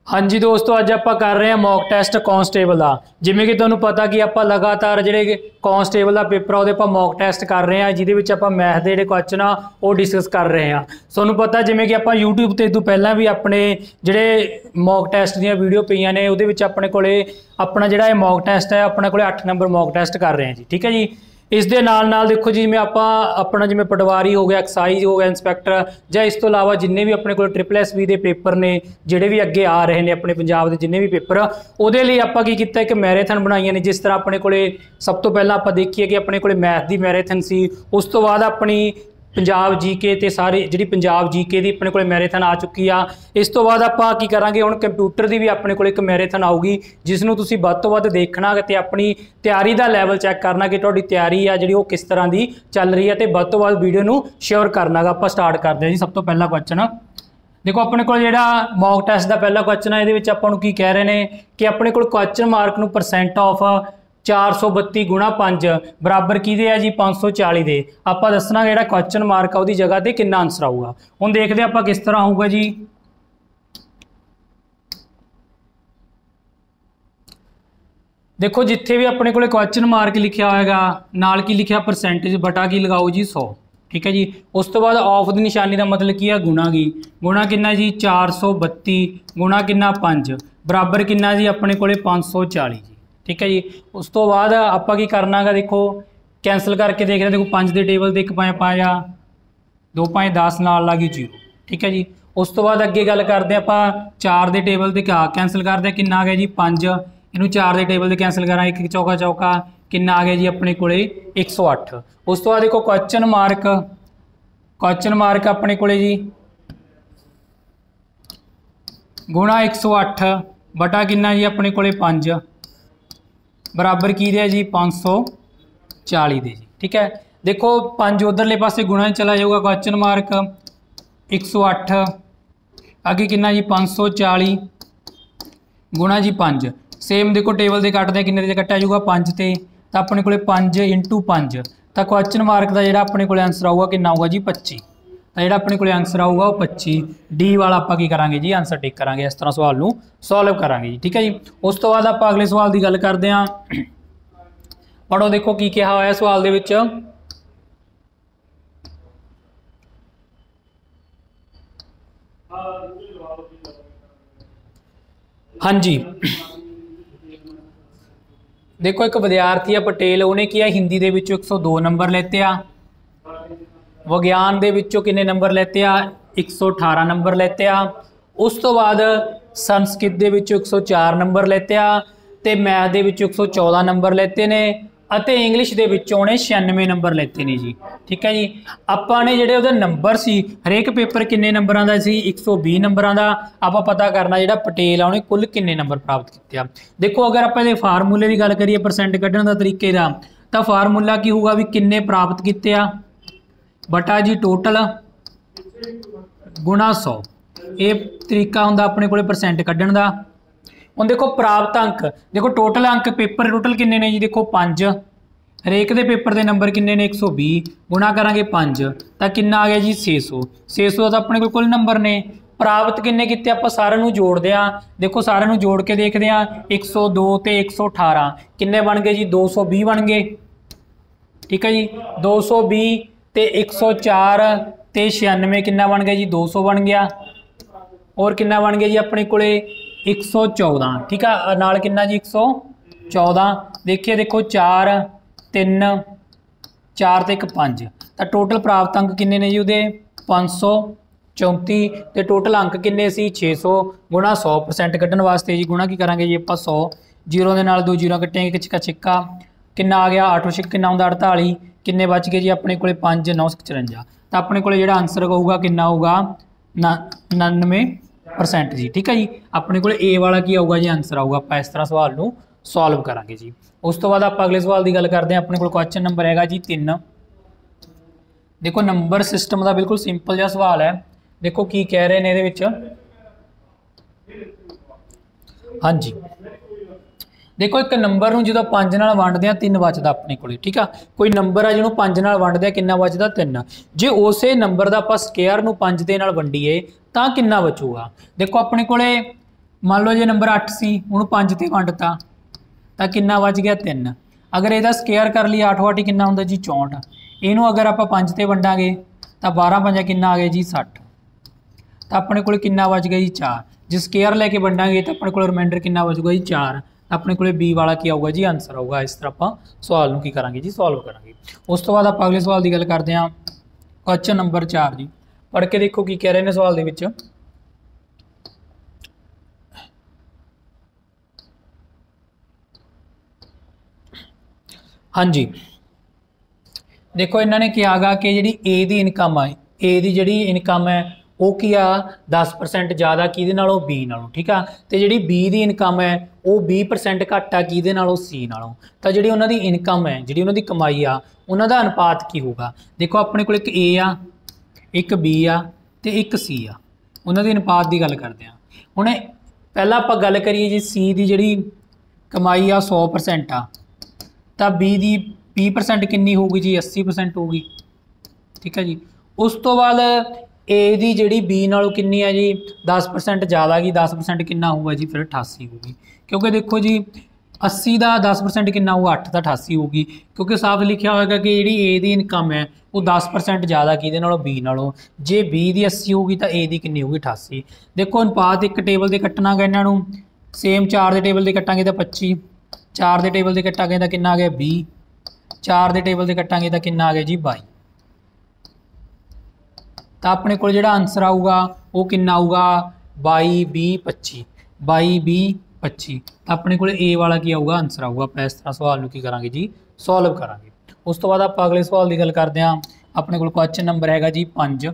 हाँ जी दोस्तों, अज आप कर रहे हैं मॉक टैसट कॉन्सटेबल का। जिमें कि तुहानूं पता कि आप लगातार जिहड़े कॉन्सटेबल का पेपर ਉਹਦੇ ਆਪਾਂ मॉक टैसट कर रहे हैं, जिहदे विच ਆਪਾਂ मैथ के जिहड़े क्वेश्चन आ वो डिस्कस कर रहे हैं। तुहानूं पता जिमें कि ਆਪਾਂ यूट्यूब ते इस तों पहलां भी अपने जिहड़े मॉक टैसट ਦੀਆਂ वीडियो पईयां ने, ਉਹਦੇ ਵਿੱਚ ਆਪਣੇ ਕੋਲੇ अपना जिहड़ा ਇਹ मॉक टैसट है अपने कोले 8 नंबर मॉक टैसट कर रहे हैं जी। ठीक है जी। इस दे नाल देखो जिवें आपां अपना जिवें पटवारी हो गया, एक्साइज हो गया, इंस्पैक्टर जां इस तो इलावा जिन्ने भी अपने कोल SSSB के पेपर ने जिहड़े भी अगे आ रहे हैं अपने पंजाब के जिन्ने भी पेपर, उहदे लई आपां की कीता एक मैराथन बनाईयां ने। जिस तरह अपने कोले सब तो पहला आपां देखीए कि अपने कोले मैथ की मैराथन सी, उस तो बाद अपनी पंजाब जीके ते सारे जी पंजाब जीके की अपने को मैराथन आ चुकी आ। इस तो बाद आप की करांगे हुण कंप्यूटर की भी अपने को एक मैराथन आऊगी, जिसनूं तुसीं वध तो वध देखना ते अपनी तैयारी का लैवल चैक करना कि तुहाडी तैयारी आ जिहड़ी वो किस तरह की चल रही है, तो वध तो वध वीडियो नूं शेयर करना। आपां स्टार्ट करते हैं जी। सब तो पहला क्वेश्चन देखो अपने को जिहड़ा मॉक टैसट का पहला क्वेश्चन है, ये आपां नूं की कह रहे हैं कि अपने को क्वेश्चन मार्क नूं परसेंट ऑफ 432 गुणा 5 बराबर किहदे है जी 540 दे। आपां दसना जिहड़ा क्वेश्चन मार्क आ उहदी जगह ते कितना आंसर आऊगा। हुण देखदे आपां किस तरह आऊगा जी। देखो जिथे भी अपने को क्वेश्चन मार्क लिखा होएगा नाल की लिखा परसेंटेज बटा की लगाओ जी 100। ठीक है जी। उस तो बाद ऑफ की निशानी का मतलब की है गुणा की। गुणा कितना जी 432 गुणा कितना 5 बराबर कितना जी अपने को 540 जी। ठीक है जी। उस तो बाद आपां की करना है, देखो कैंसल करके देख रहे देखो 5 के टेबल से 1 5 पाया 2 5 10 नाल लगी 0। ठीक है जी। उस तो बाद अगे गल करते हैं आप 4 के टेबल से क्या कैंसल करते हैं, कितना आ गया जी 5। इनू 4 के टेबल से कैंसल करा 1 चौका चौका कितना आ गया जी अपने को 108। उस तो बाद देखो क्वेश्चन मार्क अपने को जी गुणा 108 बटा कितना जी अपने को 5 बराबर की दे जी 540 दे जी। ठीक है। देखो 5 उधरले पासे गुणा चला जाऊगा, क्वेश्चन मार्क 108 आगे कितना जी 540 गुणा जी 5 सेम देखो टेबल से कटते हैं किन्ने कटा जाऊगा 5 ते, तो अपने को 5 × 5 तो क्वेश्चन मार्क का जोड़ा अपने को आंसर आऊगा कितना आऊगा जी 25। तो जोड़ा अपने को आंसर आऊगा वो 25 डी वाला आप की करांगे जी आंसर टिक करांगे, इस तरह सवाल नूं सॉल्व करांगे जी। ठीक है जी। उस तो बाद आप अगले सवाल की गल करते हैं। पढ़ो देखो की कहा होया सवाल दे विच। हाँ जी देखो एक विद्यार्थी है पटेल, उन्हें किया हिंदी के 102 नंबर लेते आ, विज्ञान के किन्ने नंबर लेते आ 118 नंबर लेते आ। उस तो बाद संस्कृत के 104 नंबर लेते आ, ते मैथ के 114 नंबर लेते ने, अते इंग्लिश के 96 नंबर लेते हैं जी। ठीक है जी। आपने जोड़े वो नंबर सी हरेक पेपर किन्ने नंबरों का सी 120 नंबरों का आप पता करना जोड़ा पटेल आ उन्हें कुल किन्ने नंबर प्राप्त किए। देखो अगर आप फार्मूले की गल करिए परसेंट कढ़ने का तरीके का, तो फार्मूला की होगा भी किन्ने प्राप्त किए बटा जी टोटल गुणा 100। ये तरीका होंगे अपने को परसेंट कढ़ने का। हम देखो प्राप्त अंक देखो टोटल अंक पेपर टोटल किन्ने ने जी देखो 5, हरेक के पेपर के नंबर किन्ने ने 120 गुणा करांगे 5 तो कितना आ गया जी 600। 600 तो अपने को कुल नंबर ने प्राप्त किन्ने किते आप सारे नूं जोड़ते हैं। देखो सारे नूं जोड़ के देखते हैं 102 ते 118 किन्ने बन गए जी 220 बन गए। ठीक है जी। 220 ते 104 ते 96 कितना बन गया जी 200 बन गया, और कितना बन गया जी अपने को 114। ठीक है। नाल कितना जी 114 देखिए देखो 4 3 4 ते 1 5 तो टोटल प्राप्त अंक किन्ने ने जी उहदे 534 ते टोटल अंक किन्ने सी 600 गुणा 100 परसेंट कढ़ने वास्ते जी गुणा की करांगे जी आप 100 जीरो के नाल 2 जीरो कट्टेंगे छिक्का छिक्का कितना आ गया 8 छिक्के कितना होंदा 48 किन्ने बच गए जी अपने को 5 9 54 तो अपने को जो आंसर होगा कितना होगा 99% जी। ठीक है जी। अपने को ए वाला की आऊगा जी आंसर आऊगा। आप इस तरह सवाल नूं सॉल्व करांगे जी। उस तो बाद आप अगले सवाल की गल करते हैं। अपने को क्वेश्चन नंबर है जी 3। देखो नंबर सिस्टम का बिल्कुल सिंपल जिहा सवाल है। देखो की कह रहे हैं ये। हाँ जी देखो एक नंबर जो 5 नाल वंडदे आ 3 बचदा अपने को। ठीक है। कोई नंबर है जिन्होंने 5 नाल वंडदे कितना बचदा 3। जे उस नंबर का आप स्केयर 5 दे नाल वंडीए तो कितना बचूगा। देखो अपने को मान लो जे नंबर 8 सी उन्होंने 5 ते वंडता तो कितना बच गया 3। अगर यदा स्केयर कर लिया 8 वाटी कितना होंगे जी 64। इनू अगर आप 5 ते वंडांगे तो 12 पंजा कितना आ गया जी 60। तो अपने को कितना बच गया जी 4। जे स्केयर लैके वंडांगे तो अपने को रिमाइंडर कितना बचूगा जी 4। अपने को बी वाला की आऊगा जी आंसर आऊगा। इस तरह आप सवाल की करांगे जी सॉल्व करांगे। उस तो बाद आप अगले सवाल की गल करते हैं। क्वेश्चन नंबर 4 जी पढ़ के देखो की कह रहे हैं सवाल दे विच। हाँ जी देखो इन्होंने कहा गा कि जी ए की इनकम है ए की जी इनकम है वो की आ 10% ज़्यादा कि बी नालों। ठीक है तो जी बी की इनकम है वो 20% घट आ कि सी नालों। तो जी उन्होंने इनकम है जी उन्होंने कमाई आ उन्होंने अनुपात की होगा। देखो अपने को एक ए आ एक बी आ तो एक सी आ उन्होंने अनुपात की गल करते हैं। हुणे पहला आप गल करिए जी सी की जी कमाई आ 100% आ तो बी की 20% कितनी होगी जी 80% होगी। ठीक है जी उस तो बाद ए की जी बी नालों कितनी है जी 10% ज़्यादा की 10% कितना होगा जी फिर 88 होगी। क्योंकि देखो जी 80 का 10% कितना होगा 8 तो 88 होगी। क्योंकि साफ लिखा होगा कि जी ए की इनकम है वो 10% ज़्यादा कि बी नालों। जे बी की 80 होगी तो ए की कितनी होगी 88। देखो अनुपात एक टेबल से कट्टना गा इन्हों सेम 4 के टेबल से कट्टांगे तो 25 4 के टेबल से कट्टांगे तो कितना आ गया 20 4 के टेबल से कट्टांगे तो कितना आ गया जी 22। तो अपने को जो आंसर आऊगा वो कितना आऊगा 22 20 25 22 20 25। तो अपने को ए वाला की आऊगा आंसर आऊगा। आप इस तरह सवाल की करांगे जी सॉल्व करांगे। उस तो बाद आप अगले सवाल की गल करते हैं। अपने को क्वेश्चन नंबर है जी 5।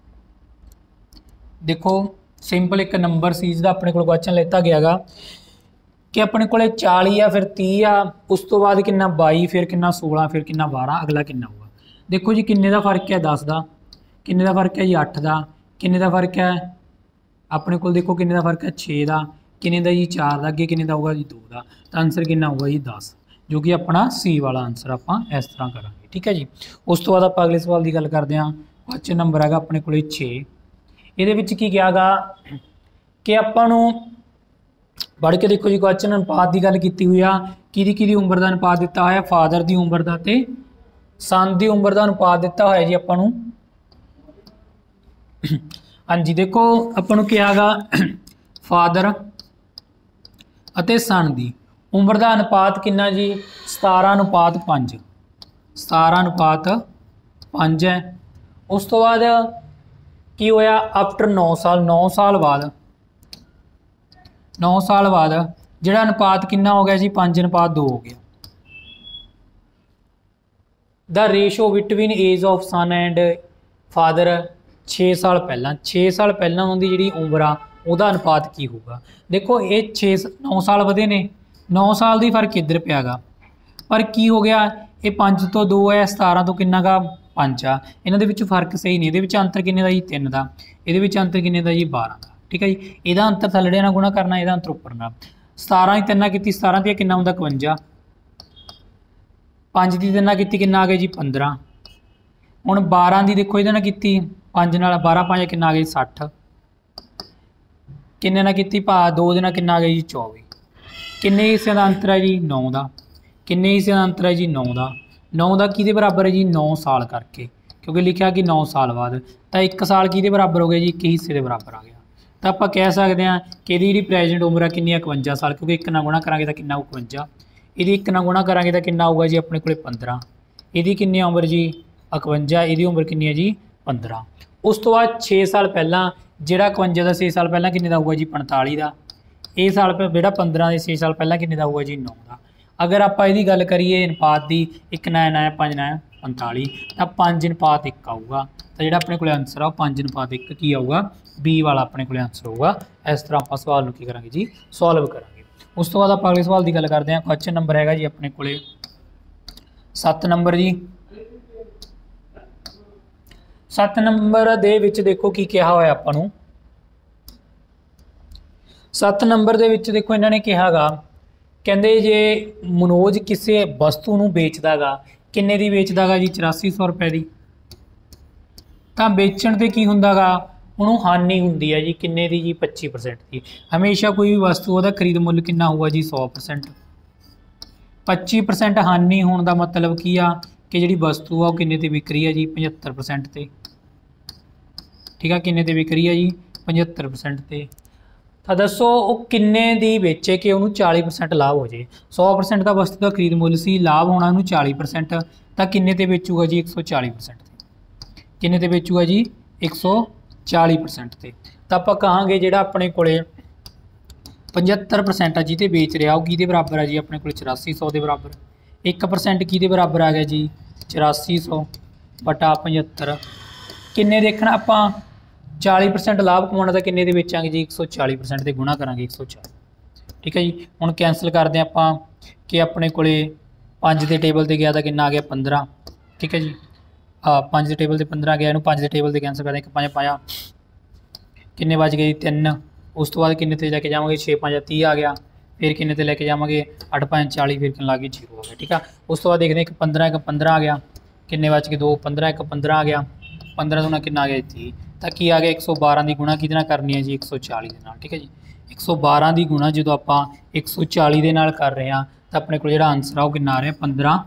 देखो सिंपल एक नंबर सी जिसका अपने को क्वेश्चन लेता गया गा कि अपने को 40 आ फिर 30 आ उस तो बाद कितना 22 फिर कितना 16 फिर कितना 12 अगला कितना होगा। देखो जी किन्ने का फर्क है 10 का किन्ने का फर्क है जी 8 का किन्ने का फर्क है अपने को देखो किन्ने का फर्क है 6 का किन्ने का जी 4 का अगे किन्ने का होगा जी 2 का। तो आंसर कितना होगा जी 10 जो कि अपना सी वाला आंसर आप इस तरह करांगे। ठीक है जी उस तो बाद आप अगले सवाल की गल करते हैं। क्वेश्चन नंबर है अपने को 6 ये की कहा गा कि आपू पढ़ के देखो जी क्वेश्चन अनुपात की गल की हुई आ कि उम्र का अनुपात दिता है फादर की उम्र का तो सन की उम्र का अनुपात दिता होया जी आपू। हाँ जी देखो आपू कहा गा फादर अते सन की उम्र का अनुपात कितना जी 17:5 17:5 है। उस तो बाद की होया आफ्टर 9 साल 9 साल बाद 9 साल बाद जिहड़ा अनुपात कितना हो गया जी 5:2 हो गया। The ratio between age of son and father 6 साल पहला 6 साल पहला उनकी जी उम्र आ वह अनुपात की होगा। देखो ये 9 साल वधे ने 9 साल की फर्क इधर पिया गा पर की हो गया ये 5 तो 2 है 17 तो कितना का 5 आ इन्हों के फर्क सही नहीं ये अंतर किन्ने का जी 3 का ये अंतर किन्ने का जी 12 का। ठीक है जी यदा अंतर थल्ले ना गुणा करना यदा अंतर उपर ना 17 की 3 की 17 की कितना होंगे 51 5 की 3 की कितना आ गया जी 15 हुण 12 की देखो ये की 5 नाल 12 5 कितना आ गया 60 किन्ने ना की 2 दिन कितना आ गया जी 24 किन्ने हिस्से का अंतर है जी 9 का किन्ने हिस्से का अंतर है जी 9 का 9 का किहदे बराबर है जी 9 साल करके क्योंकि लिखा कि 9 साल बाद तो 1 साल किहदे बराबर हो गया जी 1 हिस्से के बराबर आ गया। तो आप कह सकते हैं कि ये प्रेजेंट उम्र है कितनी 51 साल क्योंकि 1 ना गुणा करा तो कितना 51 ये 1 ना गुणा करा तो कितना होगा जी अपने को 15 ये कितनी उम्र जी 51 ये उम्र कितनी है जी 15। उस तो बाद 6 साल पहला जोड़ा 51 का 6 साल पहला कितने का होगा जी 45 का ये साल जोड़ा 15 के 6 साल पहला कितने का होगा जी 9 का। अगर आप इसकी गल करिए अनुपात की 1 9 5 9 45 तो 5:1 आऊगा। तो जोड़ा अपने को आंसर आ 5:1 की आऊगा बी वाला अपने को आंसर होगा। इस तरह आप सवाल की करांगे जी सॉल्व करांगे। उस तो बाद आप अगले सवाल की गल करते हैं। क्वेश्चन नंबर है जी अपने को 7 नंबर जी 7 नंबर दे विच देखो की कहा होया आपां 7 नंबर दे विच देखो इन्होंने कहा गा कहते जे मनोज किसी वस्तु नूं बेचदा गा किन्ने दी बेचदा गा जी 8400 रुपए की। तो बेचण ते की हुंदा गा ਉਹਨੂੰ ਹਾਨੀ ਹੁੰਦੀ ਹੈ ਜੀ ਕਿੰਨੇ ਦੀ ਜੀ 25% ਦੀ। ਹਮੇਸ਼ਾ ਕੋਈ ਵੀ ਵਸਤੂ ਉਹਦਾ ਖਰੀਦ ਮੁੱਲ ਕਿੰਨਾ ਹੋਊਗਾ ਜੀ 100%। 25% ਹਾਨੀ ਹੋਣ ਦਾ ਮਤਲਬ ਕੀ ਆ ਕਿ ਜਿਹੜੀ ਵਸਤੂ ਆ ਉਹ ਕਿੰਨੇ ਤੇ ਵਿਕ ਰਹੀ ਹੈ ਜੀ 75% ਤੇ। ਠੀਕ ਆ, ਕਿੰਨੇ ਤੇ ਵਿਕ ਰਹੀ ਹੈ ਜੀ 75% ਤੇ। ਤਾਂ ਦੱਸੋ ਉਹ ਕਿੰਨੇ ਦੀ ਵੇਚੇ ਕਿ ਉਹਨੂੰ 40% ਲਾਭ ਹੋ ਜੇ। 100% ਦਾ ਵਸਤੂ ਦਾ ਖਰੀਦ ਮੁੱਲ ਸੀ, ਲਾਭ ਹੋਣਾ ਉਹਨੂੰ 40%, ਤਾਂ ਕਿੰਨੇ ਤੇ ਵੇਚੂਗਾ ਜੀ 140% ਤੇ। ਕਿੰਨੇ ਤੇ ਵੇਚੂਗਾ ਜੀ 140% ਤੇ। ਤਾਂ ਆਪਾਂ ਕਹਾਂਗੇ ਜਿਹੜਾ ਆਪਣੇ ਕੋਲੇ 75% ਆ ਜਿਹਦੇ ਵੇਚ ਰਿਹਾ ਉਹ ਕਿਹਦੇ ਬਰਾਬਰ ਆ ਜੀ ਆਪਣੇ ਕੋਲ 8400 ਦੇ ਬਰਾਬਰ। 1% ਕਿਹਦੇ ਬਰਾਬਰ ਆ ਗਿਆ ਜੀ 8400 ਬਟਾ 75। ਕਿੰਨੇ ਦੇਖਣਾ ਆਪਾਂ 40% ਲਾਭ ਕਮਾਉਣਾ ਤਾਂ ਕਿੰਨੇ ਦੇ ਵੇਚਾਂਗੇ ਜੀ 140% ਤੇ ਗੁਣਾ ਕਰਾਂਗੇ 140। ਠੀਕ ਹੈ ਜੀ। ਹੁਣ ਕੈਂਸਲ ਕਰਦੇ ਆਪਾਂ ਕਿ ਆਪਣੇ ਕੋਲੇ 5 ਦੇ ਟੇਬਲ ਤੇ ਗਿਆ ਤਾਂ ਕਿੰਨਾ ਆ ਗਿਆ 15। ਠੀਕ ਹੈ ਜੀ। 5 ਦੇ ਟੇਬਲ ਤੇ 15 ਆ ਗਿਆ, ਇਹਨੂੰ 5 ਦੇ ਟੇਬਲ ਤੇ ਕੈਂਸਲ ਕਰਦੇ 1 5 ਪਾਇਆ, ਕਿੰਨੇ ਬਚ ਗਏ 3। ਉਸ ਤੋਂ ਬਾਅਦ ਕਿੰਨੇ ਤੇ ਲੈ ਕੇ ਜਾਵਾਂਗੇ 6 5 30 ਆ ਗਿਆ, ਫਿਰ ਕਿੰਨੇ ਤੇ ਲੈ ਕੇ ਜਾਵਾਂਗੇ 8 5 40, ਫਿਰ ਕਿੰਨਾ ਲੱਗ ਗਈ 0 ਆ ਗਿਆ। ਠੀਕ ਆ। ਉਸ ਤੋਂ ਬਾਅਦ ਦੇਖਦੇ 1 15 1 15 ਆ ਗਿਆ, ਕਿੰਨੇ ਬਚ ਗਏ 2 15 1 15 ਆ ਗਿਆ, 15 ਦੂਣਾ ਕਿੰਨਾ ਆ ਗਿਆ 30। ਤਾਂ ਕੀ ਆ ਗਿਆ 112 ਦੀ ਗੁਣਾ ਕਿਹਦੇ ਨਾਲ ਕਰਨੀ ਹੈ ਜੀ 140 ਦੇ ਨਾਲ। ਠੀਕ ਹੈ ਜੀ। 112 ਦੀ ਗੁਣਾ ਜਦੋਂ ਆਪਾਂ 140 ਦੇ ਨਾਲ ਕਰ ਰਹੇ ਹਾਂ ਤਾਂ ਆਪਣੇ ਕੋਲ ਜਿਹੜਾ ਆਨਸਰ ਆ ਉਹ ਕਿੰਨਾ ਆ ਰਿਹਾ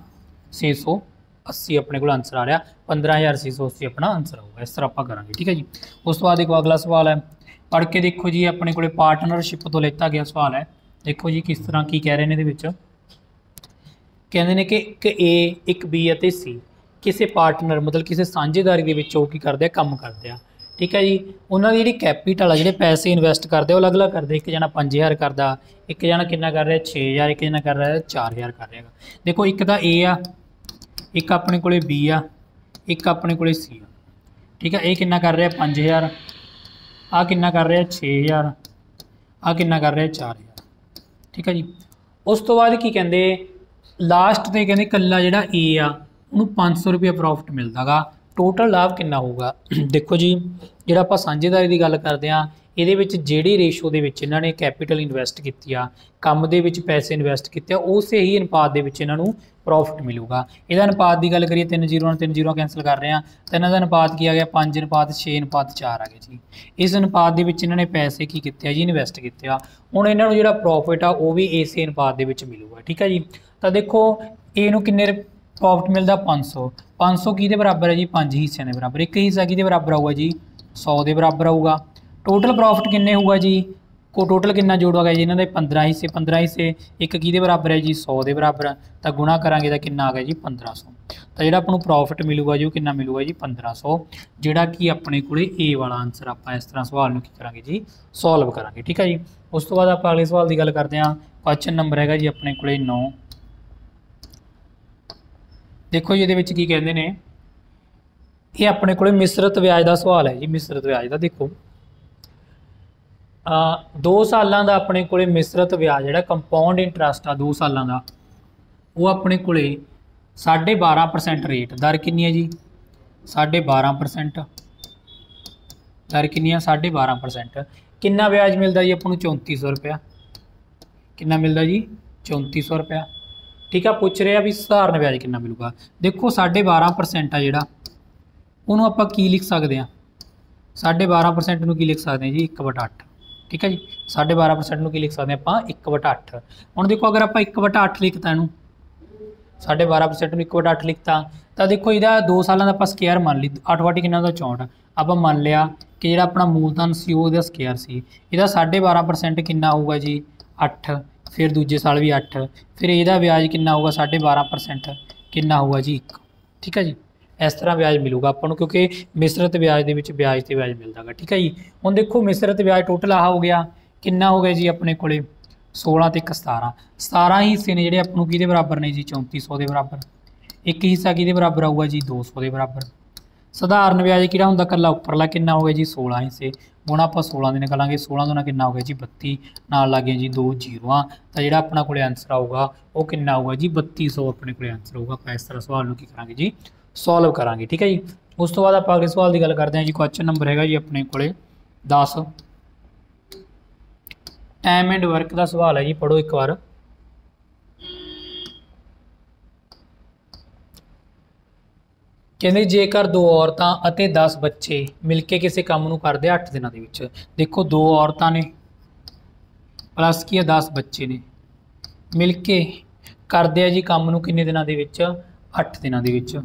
15680 ਆਪਣੇ ਕੋਲ ਆਨਸਰ ਆ ਰਿਹਾ 15680 ਆਪਣਾ ਆਨਸਰ ਆਊਗਾ। ਇਸ ਤਰ੍ਹਾਂ ਆਪਾਂ ਕਰਾਂਗੇ। ਠੀਕ ਹੈ ਜੀ। ਉਸ ਤੋਂ ਬਾਅਦ ਇੱਕ ਅਗਲਾ ਸਵਾਲ ਹੈ, ਪੜ੍ਹ ਕੇ ਦੇਖੋ ਜੀ। ਆਪਣੇ ਕੋਲੇ ਪਾਰਟਨਰਸ਼ਿਪ ਤੋਂ ਲਿੱਤਾ ਗਿਆ ਸਵਾਲ ਹੈ। ਦੇਖੋ ਜੀ ਕਿਸ ਤਰ੍ਹਾਂ ਕੀ ਕਹਿ ਰਹੇ ਨੇ ਇਹਦੇ ਵਿੱਚ। ਕਹਿੰਦੇ ਨੇ ਕਿ ਇੱਕ A ਇੱਕ B ਅਤੇ C ਕਿਸੇ ਪਾਰਟਨਰ ਮਤਲਬ ਕਿਸੇ ਸਾਂਝੇਦਾਰੀ ਦੇ ਵਿੱਚ ਉਹ ਕੀ ਕਰਦੇ ਆ ਕੰਮ ਕਰਦੇ ਆ। ਠੀਕ ਹੈ ਜੀ। ਉਹਨਾਂ ਦੀ ਜਿਹੜੀ ਕੈਪੀਟਲ ਆ ਜਿਹੜੇ ਪੈਸੇ ਇਨਵੈਸਟ ਕਰਦੇ ਆ ਉਹ ਅਲੱਗ-ਅਲੱਗ ਕਰਦੇ। ਇੱਕ ਜਣਾ 5000 ਕਰਦਾ, ਇੱਕ ਜਣਾ ਕਿੰਨਾ ਕਰ ਰਿਹਾ 6000, ਇੱਕ ਜਣਾ ਕਰ ਰਿਹਾ 4000 ਕਰ ਰਿਹਾ। ਦੇਖੋ ਇੱਕ ਤਾਂ A ਆ, ਇੱਕ ਆਪਣੇ ਕੋਲੇ B ਆ, ਇੱਕ ਆਪਣੇ ਕੋਲੇ C ਆ। ਠੀਕ ਹੈ। ਇਹ ਕਿੰਨਾ ਕਰ ਰਿਹਾ 5000, ਆ ਕਿੰਨਾ ਕਰ ਰਿਹਾ 6000, ਆ ਕਿੰਨਾ ਕਰ ਰਿਹਾ 4000। ਠੀਕ ਹੈ ਜੀ। ਉਸ ਤੋਂ ਬਾਅਦ ਕੀ ਕਹਿੰਦੇ ਲਾਸਟ ਤੇ ਕਹਿੰਦੇ ਇਕੱਲਾ ਜਿਹੜਾ A ਆ ਉਹਨੂੰ 500 ਰੁਪਏ ਪ੍ਰੋਫਿਟ ਮਿਲਦਾ ਗਾ। ਟੋਟਲ ਲਾਭ ਕਿੰਨਾ ਹੋਊਗਾ। ਦੇਖੋ ਜੀ ਜਿਹੜਾ ਆਪਾਂ ਸਾਂਝੇਦਾਰੀ ਦੀ ਗੱਲ ਕਰਦੇ ਹਾਂ ਇਹਦੇ ਵਿੱਚ ਜਿਹੜੀ ਰੇਸ਼ੋ ਦੇ ਵਿੱਚ ਇਹਨਾਂ ਨੇ ਕੈਪੀਟਲ ਇਨਵੈਸਟ ਕੀਤੀ ਆ, ਕੰਮ ਦੇ ਵਿੱਚ ਪੈਸੇ ਇਨਵੈਸਟ ਕੀਤੇ ਆ, ਉਸੇ ਹੀ ਅਨੁਪਾਤ ਦੇ ਵਿੱਚ ਇਹਨਾਂ ਨੂੰ ਪ੍ਰੋਫਿਟ ਮਿਲੂਗਾ। ਇਹਦਾ ਅਨੁਪਾਤ ਦੀ ਗੱਲ ਕਰੀਏ 3 0 ਨਾਲ 3 0 ਕੈਂਸਲ ਕਰ ਰਹੇ ਹਾਂ ਤਾਂ ਇਹਨਾਂ ਦਾ ਅਨੁਪਾਤ ਕੀ ਆ ਗਿਆ 5:6:4 ਆ ਗਿਆ ਜੀ। ਇਸ ਅਨੁਪਾਤ ਦੇ ਵਿੱਚ ਇਹਨਾਂ ਨੇ ਪੈਸੇ ਕੀ ਕੀਤੇ ਆ ਜੀ ਇਨਵੈਸਟ ਕੀਤੇ ਆ। ਹੁਣ ਇਹਨਾਂ ਨੂੰ ਜਿਹੜਾ ਪ੍ਰੋਫਿਟ ਆ ਉਹ ਵੀ ਇਸੇ ਅਨੁਪਾਤ ਦੇ ਵਿੱਚ ਮਿਲੂਗਾ। ਠੀਕ ਹੈ ਜੀ। ਤਾਂ ਦੇਖੋ ਇਹਨੂੰ ਕਿੰਨੇ ਪ੍ਰੋਫਿਟ ਮਿਲਦਾ 500। 500 ਕਿਹਦੇ ਬਰਾਬਰ ਹੈ ਜੀ 5 ਹਿੱਸਿਆਂ ਦੇ ਬਰਾਬਰ। ਇੱਕ ਹਿੱਸਾ ਕਿਹਦੇ ਬਰਾਬਰ ਆਊਗਾ ਜੀ 100 ਦੇ ਬਰਾਬਰ ਆਊਗਾ। ਟੋਟਲ ਪ੍ਰੋਫਿਟ ਕਿੰਨੇ ਹੋਊਗਾ ਜੀ ਟੋਟਲ ਕਿੰਨਾ ਜੋੜੂਗਾ ਜੀ ਇਹਨਾਂ ਦੇ 15 ਹਿੱਸੇ। 15 ਹਿੱਸੇ ਇੱਕ ਕਿਹਦੇ ਬਰਾਬਰ ਹੈ ਜੀ 100 ਦੇ ਬਰਾਬਰ। ਤਾਂ ਗੁਣਾ ਕਰਾਂਗੇ ਤਾਂ ਕਿੰਨਾ ਆ ਗਿਆ ਜੀ 1500। ਤਾਂ ਜਿਹੜਾ ਆਪਾਂ ਨੂੰ ਪ੍ਰੋਫਿਟ ਮਿਲੂਗਾ ਜੀ ਉਹ ਕਿੰਨਾ ਮਿਲੂਗਾ ਜੀ 1500, ਜਿਹੜਾ ਕਿ ਆਪਣੇ ਕੋਲੇ A ਵਾਲਾ ਆਨਸਰ ਆਪਾਂ ਇਸ ਤਰ੍ਹਾਂ ਸਵਾਲ ਨੂੰ ਕੀ ਕਰਾਂਗੇ ਜੀ ਸੋਲਵ ਕਰਾਂਗੇ। ਠੀਕ ਹੈ ਜੀ। ਉਸ ਤੋਂ ਬਾਅਦ ਆਪਾਂ ਅਗਲੇ ਸਵਾਲ ਦੀ ਗੱਲ ਕਰਦੇ ਹਾਂ। ਕੁਐਸਚਨ ਨੰਬਰ ਹੈਗਾ ਜੀ ਆਪਣੇ ਕੋਲੇ 9। ਦੇਖੋ ਜੀ ਇਹਦੇ ਵਿੱਚ ਕੀ ਕਹਿੰਦੇ ਨੇ, ਇਹ ਆਪਣੇ ਕੋਲੇ ਮਿਸ਼ਰਤ ਵਿਆਜ ਦਾ ਸਵਾਲ ਹੈ ਜੀ। ਮਿਸ਼ਰਤ ਵਿਆਜ ਦਾ ਦੇਖੋ 2 ਸਾਲਾਂ ਦਾ ਆਪਣੇ ਕੋਲੇ ਮਿਸ਼ਰਤ ਵਿਆਜ ਜਿਹੜਾ ਕੰਪਾਊਂਡ ਇੰਟਰਸਟ ਆ 2 ਸਾਲਾਂ ਦਾ ਉਹ ਆਪਣੇ ਕੋਲੇ 12.5% ਰੇਟ। ਦਰ ਕਿੰਨੀ ਹੈ ਜੀ 12.5%। ਦਰ ਕਿੰਨੀ ਆ 12.5%। ਕਿੰਨਾ ਵਿਆਜ ਮਿਲਦਾ ਜੀ ਆਪਾਂ ਨੂੰ 3400 ਰੁਪਇਆ। ਕਿੰਨਾ ਮਿਲਦਾ ਜੀ 3400 ਰੁਪਇਆ। ਠੀਕ ਆ। ਪੁੱਛ ਰਿਹਾ ਵੀ ਸਧਾਰਨ ਵਿਆਜ ਕਿੰਨਾ ਮਿਲੂਗਾ। ਦੇਖੋ 12.5% ਆ ਜਿਹੜਾ ਉਹਨੂੰ ਆਪਾਂ ਕੀ ਲਿਖ ਸਕਦੇ ਹਾਂ 12.5% ਨੂੰ ਕੀ ਲਿਖ ਸਕਦੇ ਹਾਂ ਜੀ 1/8। ਠੀਕ ਹੈ ਜੀ। 12.5% ਨੂੰ ਕੀ ਲਿਖ ਸਕਦੇ ਆਪਾਂ 1/8। ਹੁਣ ਦੇਖੋ ਅਗਰ ਆਪਾਂ 1/8 ਲਿਖਤਾ ਇਹਨੂੰ 12.5% ਨੂੰ 1/8 ਲਿਖਤਾ ਤਾਂ ਦੇਖੋ ਇਹਦਾ 2 ਸਾਲਾਂ ਦਾ ਆਪਾਂ ਸਕੇਅਰ ਮੰਨ ਲਈ 8 ਕਿੰਨਾ ਦਾ 64। ਆਪਾਂ ਮੰਨ ਲਿਆ ਕਿ ਜਿਹੜਾ ਆਪਣਾ ਮੂਲਧਨ ਸੀ ਉਹ ਇਹਦਾ ਸਕੇਅਰ ਸੀ। ਇਹਦਾ 12.5% ਕਿੰਨਾ ਹੋਊਗਾ ਜੀ 8, ਫਿਰ ਦੂਜੇ ਸਾਲ ਵੀ 8, ਫਿਰ ਇਹਦਾ ਵਿਆਜ ਕਿੰਨਾ ਹੋਊਗਾ 12.5% ਕਿੰਨਾ ਹੋਊਗਾ ਜੀ 1। ਠੀਕ ਹੈ ਜੀ। ਇਸ ਤਰ੍ਹਾਂ ਵਿਆਜ ਮਿਲੂਗਾ ਆਪਾਂ ਨੂੰ ਕਿਉਂਕਿ ਮਿਸ਼ਰਤ ਵਿਆਜ ਦੇ ਵਿੱਚ ਵਿਆਜ ਤੇ ਵਿਆਜ ਮਿਲਦਾ ਗਾ। ਠੀਕ ਹੈ ਜੀ। ਹੁਣ ਦੇਖੋ ਮਿਸ਼ਰਤ ਵਿਆਜ ਟੋਟਲ ਆਹ ਹੋ ਗਿਆ ਕਿੰਨਾ ਹੋ ਗਿਆ ਜੀ ਆਪਣੇ ਕੋਲੇ 16 ਤੇ 1 17। 17 ਹਿੱਸੇ ਨੇ ਜਿਹੜੇ ਆਪਾਂ ਨੂੰ ਕਿਹਦੇ ਬਰਾਬਰ ਨੇ ਜੀ 3400 ਦੇ ਬਰਾਬਰ। ਇੱਕ ਹਿੱਸਾ ਕਿਹਦੇ ਬਰਾਬਰ ਆਊਗਾ ਜੀ 200 ਦੇ ਬਰਾਬਰ। ਸਧਾਰਨ ਵਿਆਜ ਕਿਹੜਾ ਹੁੰਦਾ ਇਕੱਲਾ ਉੱਪਰਲਾ ਕਿੰਨਾ ਹੋ ਗਿਆ ਜੀ 16 ਹਿੱਸੇ। ਹੁਣ ਆਪਾਂ 16 ਦੇ ਨਿਕਾਲਾਂਗੇ 16 ਤੋਂ ਕਿੰਨਾ ਹੋ ਗਿਆ ਜੀ 32, ਨਾਲ ਲੱਗ ਗਿਆ ਜੀ 2 ਜ਼ੀਰੋਆਂ। ਤਾਂ ਜਿਹੜਾ ਆਪਣਾ ਕੋਲੇ ਆਨਸਰ ਆਊਗਾ ਉਹ ਕਿੰਨਾ ਆਊਗਾ ਜੀ 3200 ਆਪਣੇ ਕੋਲੇ ਆਨਸਰ ਆਊਗਾ। ਆਪਾਂ ਇਸ ਤਰ੍ਹਾਂ ਸਵਾਲ ਨੂੰ ਕੀ ਕਰਾਂਗੇ ਜੀ ਸੋਲਵ ਕਰਾਂਗੇ। ਠੀਕ ਹੈ ਜੀ। ਉਸ ਤੋਂ ਬਾਅਦ ਆਪਾਂ ਅਗਲੇ ਸਵਾਲ ਦੀ ਗੱਲ ਕਰਦੇ ਹਾਂ ਜੀ। ਕੁਐਸਚਨ ਨੰਬਰ ਹੈਗਾ ਜੀ ਆਪਣੇ ਕੋਲੇ 10। ਟਾਈਮ ਐਂਡ ਵਰਕ ਦਾ ਸਵਾਲ ਹੈ ਜੀ। ਪੜ੍ਹੋ ਇੱਕ ਵਾਰ। ਕਹਿੰਦੇ ਜੇਕਰ 2 ਔਰਤਾਂ ਅਤੇ 10 ਬੱਚੇ ਮਿਲ ਕੇ ਕਿਸੇ ਕੰਮ ਨੂੰ ਕਰਦੇ ਆ 8 ਦਿਨਾਂ ਦੇ ਵਿੱਚ। ਦੇਖੋ 2 ਔਰਤਾਂ ਨੇ ਪਲੱਸ ਕੀ ਆ 10 ਬੱਚੇ ਨੇ ਮਿਲ ਕੇ ਕਰਦੇ ਆ ਜੀ ਕੰਮ ਨੂੰ ਕਿੰਨੇ ਦਿਨਾਂ ਦੇ ਵਿੱਚ 8 ਦਿਨਾਂ ਦੇ ਵਿੱਚ।